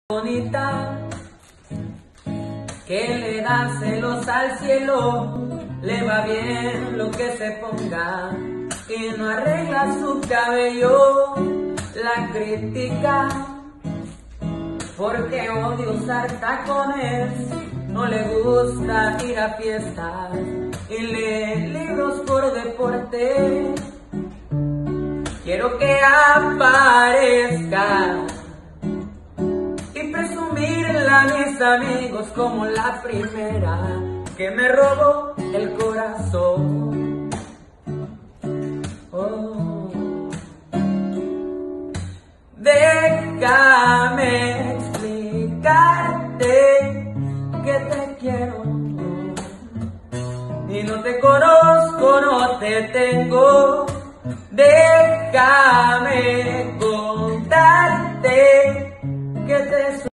Bonita, que le da celos al cielo, le va bien lo que se ponga y no arregla su cabello, la critica porque odia usar tacones, no le gusta ir a fiestas y lee libros por deporte. Quiero que aparezca y presumirla a mis amigos como la primera que me robó el corazón. Oh. Déjame explicarte que te quiero y no te conozco, no te tengo. Déjame contarte que te